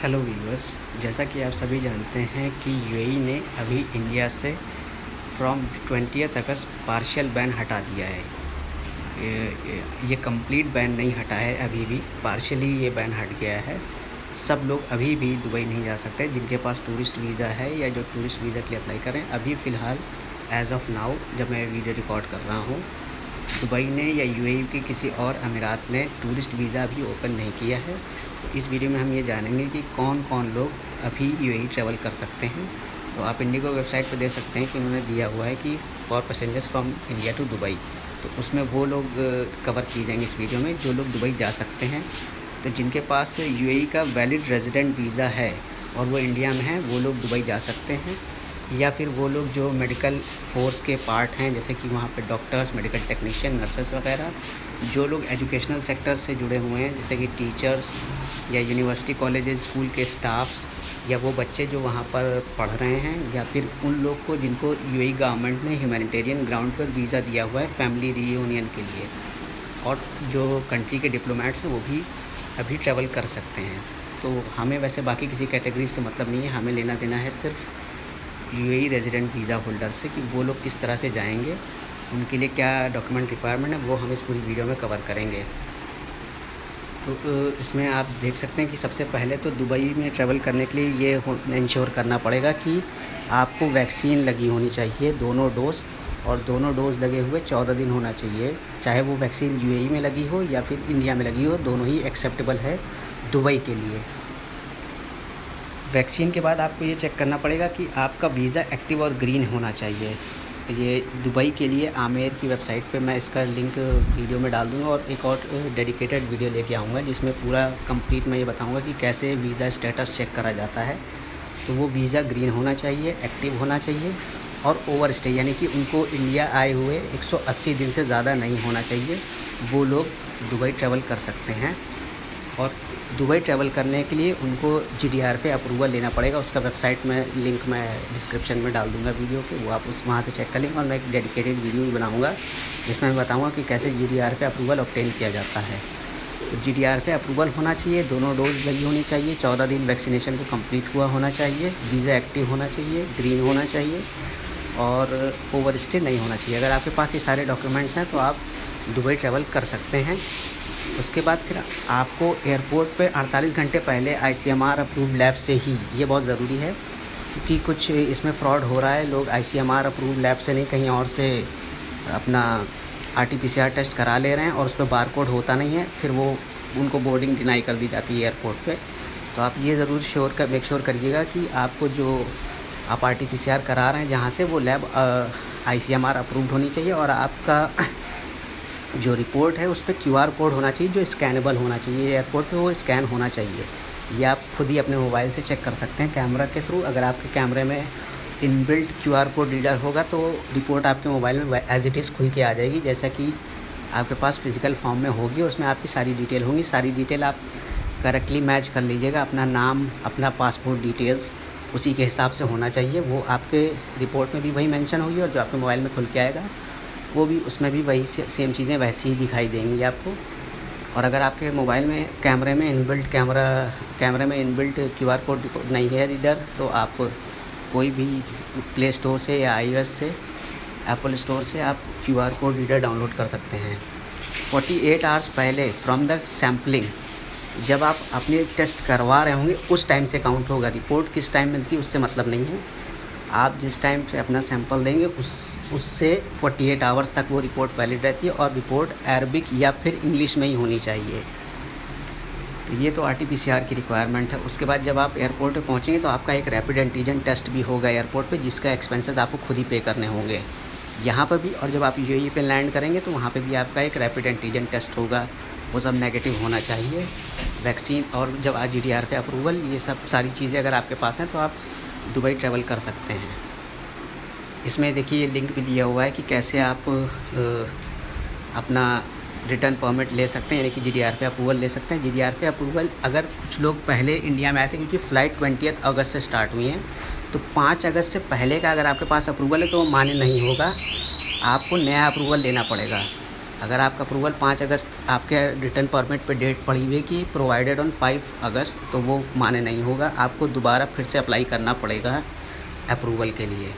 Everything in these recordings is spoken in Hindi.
हेलो व्यूअर्स, जैसा कि आप सभी जानते हैं कि यूएई ने अभी इंडिया से फ्रॉम 20 अगस्त पार्शियल बैन हटा दिया है। ये कंप्लीट बैन नहीं हटा है, अभी भी पार्शियली ये बैन हट गया है। सब लोग अभी भी दुबई नहीं जा सकते जिनके पास टूरिस्ट वीज़ा है या जो टूरिस्ट वीज़ा के लिए अप्लाई करें। अभी फ़िलहाल एज़ ऑफ़ नाउ जब मैं वीडियो रिकॉर्ड कर रहा हूँ, दुबई ने या यूएई के किसी और अमीरात ने टूरिस्ट वीज़ा अभी ओपन नहीं किया है। तो इस वीडियो में हम ये जानेंगे कि कौन कौन लोग अभी यूएई ट्रैवल कर सकते हैं। तो आप इंडिगो वेबसाइट पर देख सकते हैं कि उन्होंने दिया हुआ है कि for passengers from India to Dubai. तो उसमें वो लोग कवर किए जाएंगे इस वीडियो में जो लोग दुबई जा सकते हैं। तो जिनके पास यूएई का वैलिड रेजिडेंट वीज़ा है और वो इंडिया में है, वो लोग दुबई जा सकते हैं। या फिर वो लोग जो मेडिकल फोर्स के पार्ट हैं, जैसे कि वहाँ पे डॉक्टर्स, मेडिकल टेक्नीशियन, नर्सेस वगैरह, जो लोग एजुकेशनल सेक्टर से जुड़े हुए हैं, जैसे कि टीचर्स या यूनिवर्सिटी कॉलेजेस, स्कूल के स्टाफ्स, या वो बच्चे जो वहाँ पर पढ़ रहे हैं, या फिर उन लोग को जिनको यूएई गवर्नमेंट ने ह्यूमैनिटेरियन ग्राउंड पर वीज़ा दिया हुआ है फैमिली रीयूनियन के लिए। और जो कंट्री के डिप्लोमेट्स हैं वो भी अभी ट्रैवल कर सकते हैं। तो हमें वैसे बाकी किसी कैटेगरी से मतलब नहीं है, हमें लेना देना है सिर्फ यूएई रेजिडेंट वीज़ा होल्डर से कि वो लोग किस तरह से जाएंगे, उनके लिए क्या डॉक्यूमेंट रिक्वायरमेंट है, वो हम इस पूरी वीडियो में कवर करेंगे। तो इसमें आप देख सकते हैं कि सबसे पहले तो दुबई में ट्रैवल करने के लिए ये इंश्योर करना पड़ेगा कि आपको वैक्सीन लगी होनी चाहिए, दोनों डोज, और दोनों डोज लगे हुए 14 दिन होना चाहिए। चाहे वो वैक्सीन यूएई में लगी हो या फिर इंडिया में लगी हो, दोनों ही एक्सेप्टेबल है दुबई के लिए। वैक्सीन के बाद आपको ये चेक करना पड़ेगा कि आपका वीज़ा एक्टिव और ग्रीन होना चाहिए। ये दुबई के लिए आमेर की वेबसाइट पे मैं इसका लिंक वीडियो में डाल दूँगा, और एक और डेडिकेटेड वीडियो लेके आऊँगा जिसमें पूरा कंप्लीट मैं ये बताऊँगा कि कैसे वीज़ा स्टेटस चेक करा जाता है। तो वो वीज़ा ग्रीन होना चाहिए, एक्टिव होना चाहिए, और ओवर स्टे यानी कि उनको इंडिया आए हुए 180 दिन से ज़्यादा नहीं होना चाहिए। वो लोग दुबई ट्रैवल कर सकते हैं। और दुबई ट्रैवल करने के लिए उनको जीडीआर पे अप्रूवल लेना पड़ेगा। उसका वेबसाइट में लिंक मैं डिस्क्रिप्शन में डाल दूंगा वीडियो के, वो आप वहाँ से चेक कर लेंगे। और मैं एक डेडिकेटेड वीडियो भी बनाऊंगा जिसमें मैं बताऊंगा कि कैसे जीडीआर पे अप्रूवल ऑब्टेन किया जाता है। तो जीडीआर पे अप्रूवल होना चाहिए, दोनों डोज लगी होनी चाहिए, 14 दिन वैक्सीनेशन को कम्प्लीट हुआ होना चाहिए, वीज़ा एक्टिव होना चाहिए, ग्रीन होना चाहिए, और ओवर स्टे नहीं होना चाहिए। अगर आपके पास ये सारे डॉक्यूमेंट्स हैं तो आप दुबई ट्रैवल कर सकते हैं। उसके बाद फिर आपको एयरपोर्ट पे 48 घंटे पहले आईसीएमआर अप्रूव्ड लैब से ही, ये बहुत ज़रूरी है क्योंकि कुछ इसमें फ्रॉड हो रहा है। लोग आईसीएमआर अप्रूव्ड लैब से नहीं, कहीं और से अपना आरटीपीसीआर टेस्ट करा ले रहे हैं और उस पर बारकोड होता नहीं है, फिर वो उनको बोर्डिंग डिनाई कर दी जाती है एयरपोर्ट पे। तो आप ये ज़रूर मेक श्योर करिएगा कि आपको जो आप आरटीपीसीआर करा रहे हैं जहाँ से, वो लैब आईसीएमआर अप्रूव्ड होनी चाहिए, और आपका जो रिपोर्ट है उस पर क्यूआर कोड होना चाहिए जो स्कैनेबल होना चाहिए। एयरपोर्ट पे वो स्कैन होना चाहिए। ये आप खुद ही अपने मोबाइल से चेक कर सकते हैं कैमरा के थ्रू। अगर आपके कैमरे में इनबिल्ट क्यूआर कोड रीडर होगा तो रिपोर्ट आपके मोबाइल में एज इट इज़ खुल के आ जाएगी, जैसा कि आपके पास फिज़िकल फॉर्म में होगी। उसमें आपकी सारी डिटेल होंगी। सारी डिटेल आप करेक्टली मैच कर लीजिएगा, अपना नाम, अपना पासपोर्ट डिटेल्स उसी के हिसाब से होना चाहिए। वो आपके रिपोर्ट में भी वही मेंशन होगी, और जो आपके मोबाइल में खुल के आएगा वो भी, उसमें भी वही सेम चीज़ें वैसे ही दिखाई देंगी आपको। और अगर आपके मोबाइल में कैमरे में इनबिल्ट क्यूआर कोड नहीं है रीडर, तो आप कोई भी प्ले स्टोर से या iOS से, एप्पल स्टोर से आप क्यूआर कोड रीडर डाउनलोड कर सकते हैं। 48 आवर्स पहले फ्रॉम द सैम्पलिंग, जब आप अपने टेस्ट करवा रहे होंगे उस टाइम से काउंट होगा। रिपोर्ट किस टाइम मिलती है उससे मतलब नहीं है। आप जिस टाइम से अपना सैंपल देंगे उससे 48 आवर्स तक वो रिपोर्ट वैलिड रहती है, और रिपोर्ट अरबिक या फिर इंग्लिश में ही होनी चाहिए। तो ये तो आरटीपीसीआर की रिक्वायरमेंट है। उसके बाद जब आप एयरपोर्ट पे पहुँचेंगे तो आपका एक रैपिड एंटीजन टेस्ट भी होगा एयरपोर्ट पे, जिसका एक्सपेंसेस आपको खुद ही पे करने होंगे यहाँ पर भी। और जब आप यूएई पे लैंड करेंगे तो वहाँ पे भी आपका एक रैपिड एंटीजन टेस्ट होगा, वो सब नेगेटिव होना चाहिए। वैक्सीन और जब जीडीआर पे अप्रूवल, ये सब सारी चीज़ें अगर आपके पास हैं तो आप दुबई ट्रैवल कर सकते हैं। इसमें देखिए लिंक भी दिया हुआ है कि कैसे आप अपना रिटर्न परमिट ले सकते हैं, यानी कि जीडीआर पे अप्रूवल ले सकते हैं। जीडीआर पे अप्रूवल अगर कुछ लोग पहले इंडिया में आए थे, क्योंकि फ़्लाइट 20 अगस्त से स्टार्ट हुई हैं, तो 5 अगस्त से पहले का अगर आपके पास अप्रूवल है तो वो मान्य नहीं होगा, आपको नया अप्रूवल लेना पड़ेगा। अगर आपका अप्रूवल 5 अगस्त आपके रिटर्न परमिट पे डेट पड़ी हुई है कि प्रोवाइडेड ऑन 5 अगस्त, तो वो माने नहीं होगा, आपको दोबारा फिर से अप्लाई करना पड़ेगा अप्रूवल के लिए।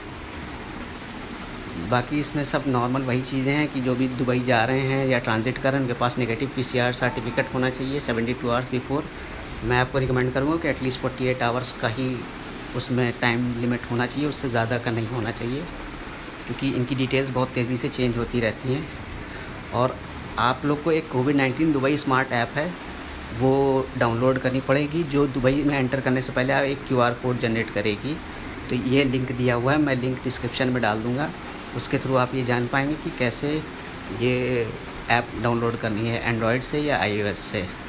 बाकी इसमें सब नॉर्मल वही चीज़ें हैं कि जो भी दुबई जा रहे हैं या ट्रांजिट कर रहे हैं उनके पास नेगेटिव PCR सर्टिफिकेट होना चाहिए 72 आवर्स बिफोर। मैं आपको रिकमेंड करूँगा कि एटलीस्ट 48 आवर्स का ही उसमें टाइम लिमिट होना चाहिए, उससे ज़्यादा का नहीं होना चाहिए, क्योंकि इनकी डिटेल्स बहुत तेज़ी से चेंज होती रहती हैं। और आप लोग को एक कोविड-19 दुबई स्मार्ट ऐप है, वो डाउनलोड करनी पड़ेगी, जो दुबई में एंटर करने से पहले एक QR कोड जनरेट करेगी। तो ये लिंक दिया हुआ है, मैं लिंक डिस्क्रिप्शन में डाल दूँगा, उसके थ्रू आप ये जान पाएंगे कि कैसे ये ऐप डाउनलोड करनी है, एंड्रॉयड से या iOS से।